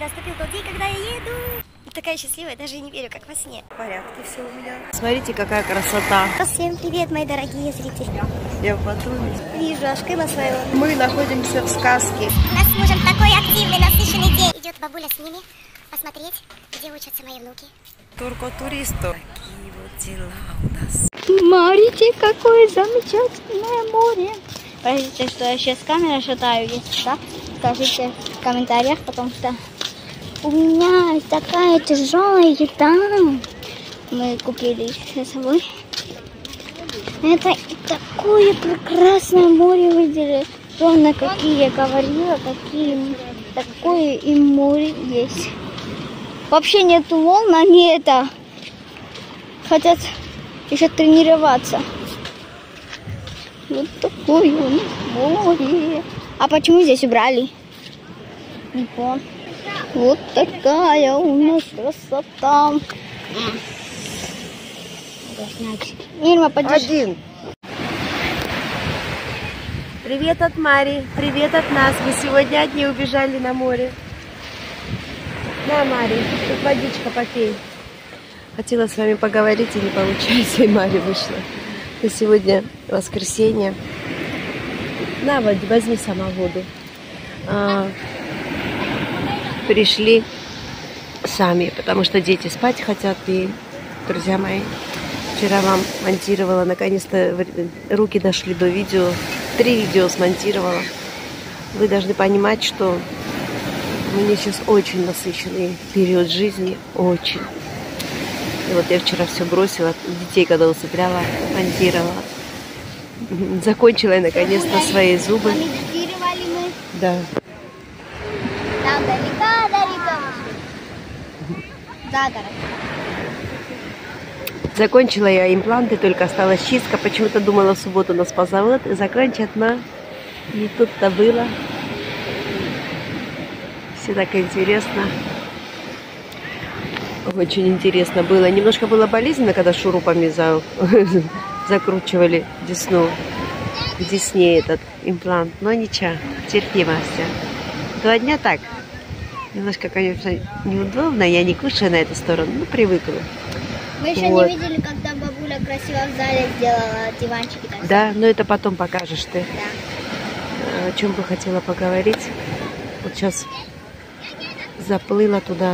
Наступил тот день, когда я еду. Такая счастливая, даже не верю, как во сне. В порядке все у меня. Смотрите, какая красота. Всем привет, мои дорогие зрители. Я в Батуми. Вижу Ашкына своего. Мы находимся в сказке. У нас с мужем такой активный, насыщенный день. Идет бабуля с ними посмотреть, где учатся мои внуки. Турко-туристов. Такие вот дела у нас. Смотрите, какое замечательное море. Простите, что я сейчас камеру шатаю, если что. Скажите в комментариях, потому что у меня такая тяжелая еда. Мы купили с собой. Это такое прекрасное море видели. Ровно какие я говорила, такое и море есть. Вообще нету волн, они хотят еще тренироваться. Вот такое у них море. А почему здесь убрали? Не помню. Вот такая у нас красота. Ирма, подержи. Один. Привет от Мари, привет от нас. Мы сегодня одни убежали на море. На, Мари, тут водичка попей. Хотела с вами поговорить, и не получается, и Мари вышла. И сегодня воскресенье. На, возьми сама воду. Пришли сами, потому что дети спать хотят. И, друзья мои, вчера вам монтировала, наконец-то руки дошли до видео. 3 видео смонтировала. Вы должны понимать, что у меня сейчас очень насыщенный период жизни. Очень. И вот я вчера все бросила. Детей, когда усыпляла, монтировала. Закончила я наконец-то свои зубы. Да. Там далеко. Да, Закончила я импланты, только осталась чистка. Почему-то думала, в субботу нас позовут и закончат, но не тут-то было. Все так интересно. Очень интересно было. Немножко было болезненно, когда шурупами закручивали десну. К десне этот имплант. Но ничего, терпимо все. 2 дня так. Немножко, конечно, неудобно. Я не кушаю на эту сторону, но привыкла. Мы еще Вот. не видели, когда бабуля красиво в зале сделала диванчики. Так Да, но это потом покажешь ты. Да. О чем бы хотела поговорить. Вот сейчас заплыла туда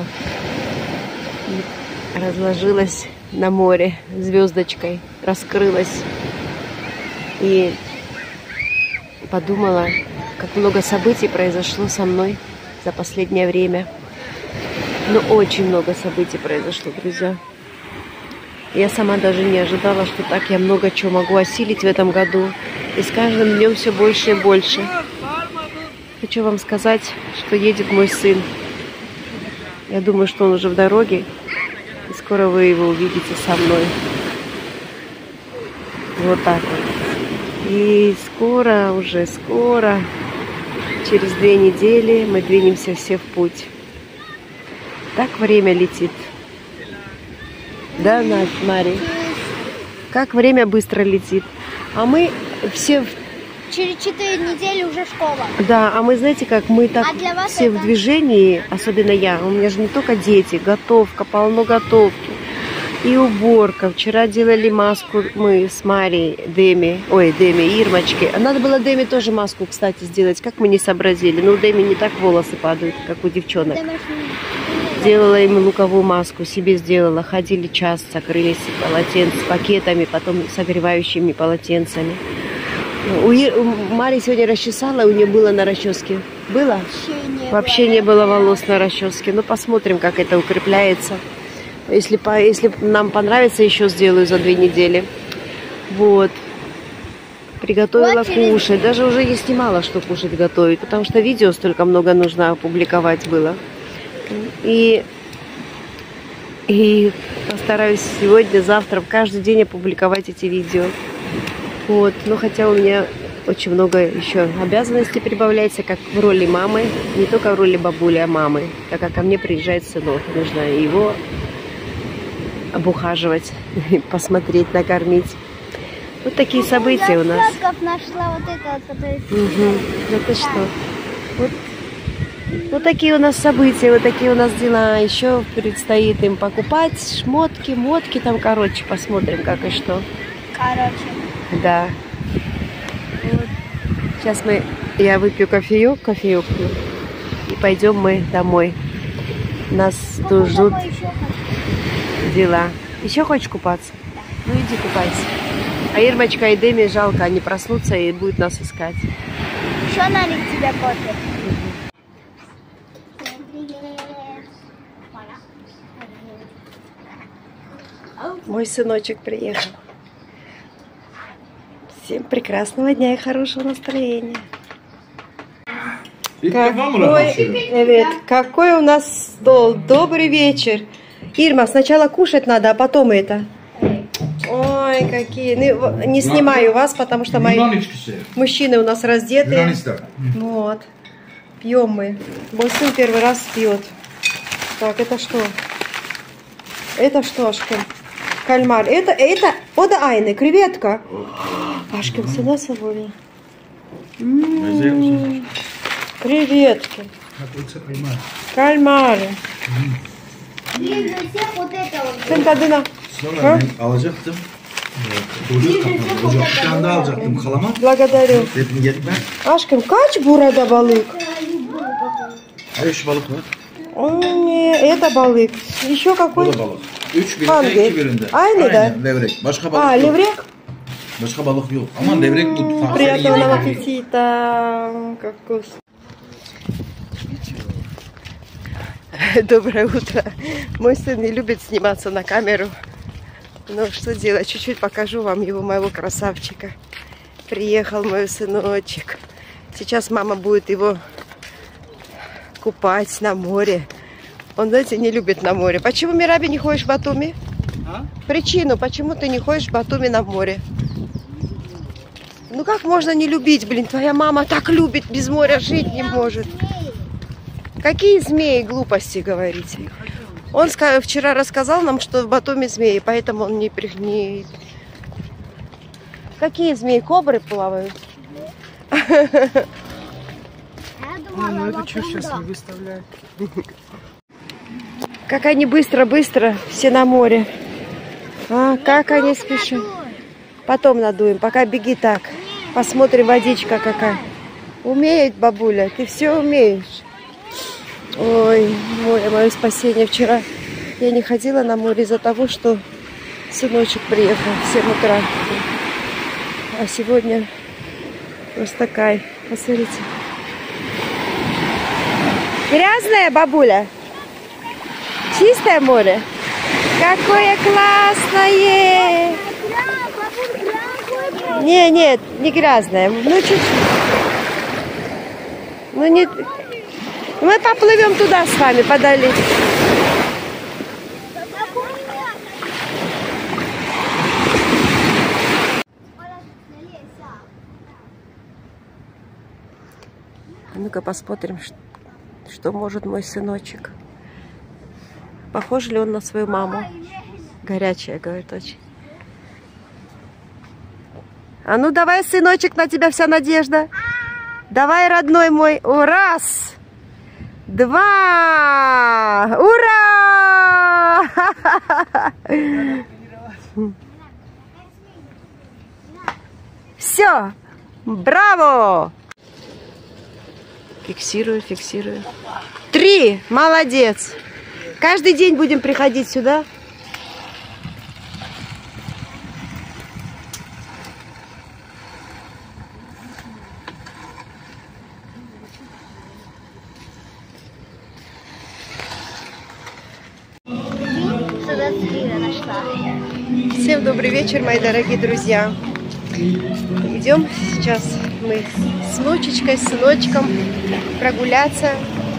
и разложилась на море звездочкой, раскрылась и подумала, как много событий произошло со мной за последнее время. Ну, очень много событий произошло, друзья. Я сама даже не ожидала, что так я много чего могу осилить в этом году. И с каждым днем все больше и больше. Хочу вам сказать, что едет мой сын. Я думаю, что он уже в дороге. И скоро вы его увидите со мной. Вот так вот. И скоро, через 2 недели мы двинемся все в путь. Так время летит. Да, Надь, Мари? Как время быстро летит. А мы все... Через 4 недели уже школа. Да, а мы, знаете, как мы так все в движении, особенно я. У меня же не только дети, готовка, полно готовки. И уборка. Вчера делали маску мы с Марией, Деми, Ирмочке. Надо было Деми тоже маску, кстати, сделать. Как мы не сообразили. Но у Деми не так волосы падают, как у девчонок. Делала им луковую маску, себе сделала. Ходили час, закрылись полотенцем, пакетами, потом согревающими полотенцами. У Мари сегодня расчесала, у нее было на расческе. Было? Вообще не было волос на расческе. Ну, посмотрим, как это укрепляется. Если нам понравится, еще сделаю за 2 недели. Вот. Приготовила кушать. Даже уже не снимала, что кушать готовить, потому что видео столько много нужно опубликовать было. И постараюсь сегодня, завтра, каждый день опубликовать эти видео. Вот. Но хотя у меня очень много еще обязанностей прибавляется, как в роли мамы. Не только в роли бабули, а мамы. Так как ко мне приезжает сынок. Нужно его обухаживать, посмотреть, накормить. Вот такие события у нас. Я нашла вот это, который... Это что? Вот Вот такие у нас события, вот такие у нас дела. Еще предстоит им покупать шмотки, мотки там, короче, посмотрим, как и что. Короче. Да. Вот. Сейчас я выпью кофеек пью, и пойдем мы домой. Нас тут ждут дела. Еще хочешь купаться? Ну иди купайся. А Ирмочка и Деми жалко, они проснутся и будут нас искать. Еще налить тебе кофе? Мой сыночек приехал. Всем прекрасного дня и хорошего настроения. Какой у нас стол. Добрый вечер. Ирма, сначала кушать надо, а потом это. Ой, какие. Не снимаю вас, потому что мои мужчины у нас раздеты. Вот. Пьем мы. Мой сын первый раз пьет. Так, это что? Это что, Ашкин? Кальмар. Это ода айны, креветка. Ашкин, сюда собой. Креветки. Кальмары. Sen tadına. Sonra ben alacaktım. Çocuk kapatacak. Bir tane daha alacaktım kalama. Благодарю. Dedim gelip ben. Aşkım kaç burada balık? 5 balık var. Это balık. Еще какой? Bu da balık. 3 birinde 2 birinde. Aynı da. Aynen levrek. Başka balık yok. Levrek? Başka balık yok. Ama levrek bu. Приятного аппетита. Как вкусно. Доброе утро. Мой сын не любит сниматься на камеру. Но что делать? Чуть-чуть покажу вам его, моего красавчика. Приехал мой сыночек. Сейчас мама будет его купать на море. Он, знаете, не любит на море. Почему, Мираби, не ходишь в Батуми? А? Причину, почему ты не ходишь в Батуми на море? Ну как можно не любить, блин? Твоя мама так любит, без моря жить не может. Какие змеи, глупости говорите? Он вчера рассказал нам, что в Батуми змеи, поэтому он не... Какие змеи? Кобры плавают? Ну это что сейчас не выставляют? Как они быстро-быстро все на море. Как они спешат. Потом надуем, пока беги так. Посмотрим, водичка какая. Умеет бабуля, ты все умеешь. Ой, мое спасение. Вчера я не ходила на море из-за того, что сыночек приехал в 7 утра. А сегодня просто кайф. Посмотрите. Грязное, бабуля? Чистое море? Какое классное! Нет, не грязное. Ну, чуть-чуть. Ну, не... Мы поплывем туда с вами, подали. Ну-ка посмотрим, что может мой сыночек. Похож ли он на свою маму? Горячая, говорит, очень. А ну давай, сыночек, на тебя вся надежда. Давай, родной мой. Раз, два. Ура! Все. Браво! Фиксирую. 3. Молодец. Каждый день будем приходить сюда. Всем добрый вечер, мои дорогие друзья. Идем сейчас мы с внучечкой, с сыночком прогуляться.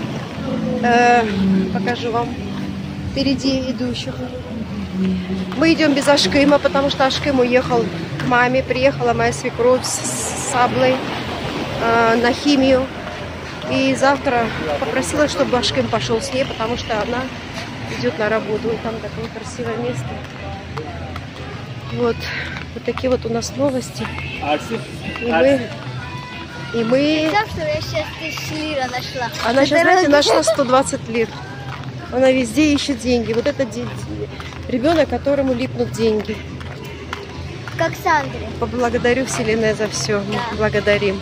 Покажу вам впереди идущих. Мы идем без Ашкыма, потому что Ашкым уехал к маме. Приехала моя свекровь с Саблой на химию. И завтра попросила, чтобы Ашкым пошел с ней, потому что она идет на работу. И там такое красивое место. Вот такие вот у нас новости. И мы И мы... Представь, что я сейчас 1000 лир нашла. Она сейчас, знаете, нашла 120 лир. Она везде ищет деньги. Вот это ребенок, которому липнут деньги. Как Сандре. Поблагодарю Вселенную за все. Да. Благодарим.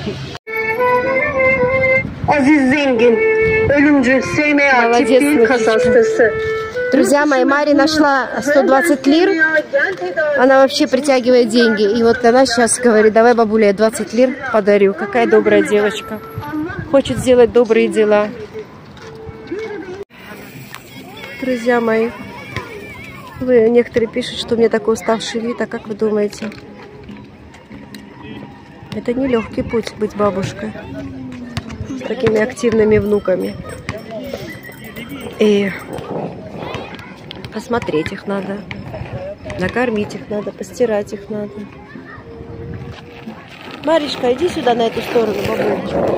Молодец, друзья мои, Мари нашла 120 лир. Она вообще притягивает деньги. И вот она сейчас говорит, давай, бабуля, я 20 лир подарю. Какая добрая девочка. Хочет сделать добрые дела. Друзья мои, некоторые пишут, что у меня такой уставший вид. А как вы думаете? Это не легкий путь быть бабушкой. С такими активными внуками. И посмотреть их надо. Накормить их надо, постирать их надо. Маришка, иди сюда, на эту сторону, бабулечка.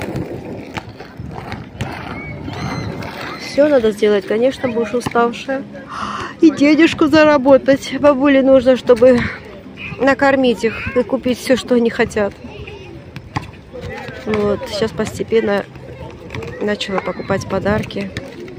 Все надо сделать, конечно, будешь уставшая. И денежку заработать. Бабуле нужно, чтобы накормить их и купить все, что они хотят. Вот, сейчас постепенно начала покупать подарки.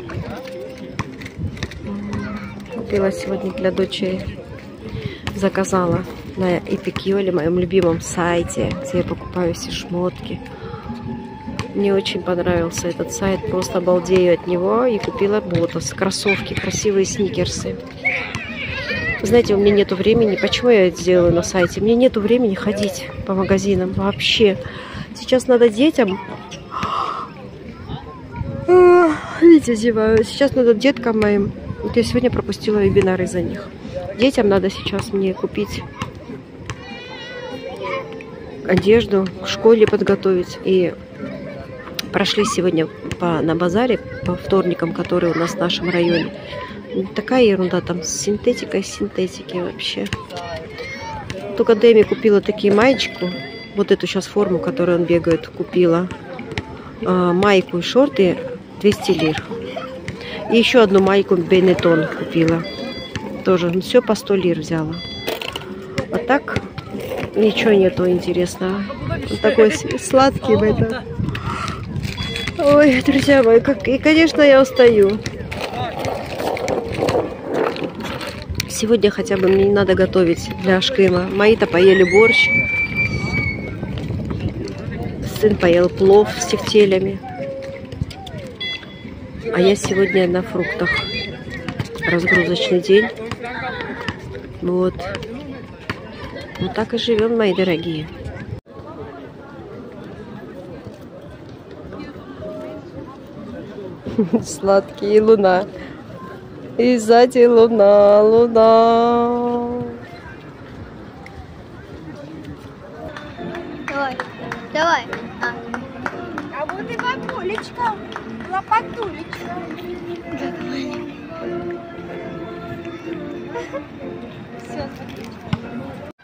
Купила сегодня для дочери. Заказала на Эпикиоле, моем любимом сайте, где я покупаю все шмотки. Мне очень понравился этот сайт, просто обалдею от него. И купила ботос, кроссовки, красивые сникерсы. Знаете, у меня нету времени. Почему я это делаю на сайте? Мне нету времени ходить по магазинам вообще. Сейчас надо детям... Видите, зеваю. Сейчас надо деткам моим... Вот я сегодня пропустила вебинар из-за них. Детям надо сейчас мне купить одежду, к школе подготовить. И прошли сегодня на базаре по вторникам, который у нас в нашем районе. Такая ерунда там с синтетикой, синтетики вообще. Только Дэми купила такие маечку. Вот эту сейчас форму, которую он бегает, купила. Майку и шорты 200 лир. И еще одну майку Бенетон купила. Тоже, ну, все по 100 лир взяла. А так ничего нету интересного. Он такой сладкий в этом. Ой, друзья мои, и, конечно, я устаю. Сегодня хотя бы мне не надо готовить для Ашкема. Мои-то поели борщ. Сын поел плов с тефтелями. А я сегодня на фруктах. Разгрузочный день. Вот. Вот так и живем, мои дорогие. Сладкие луна. И сзади луна, луна. Давай, давай. А вот и бабулечка, лопатулечка. Все,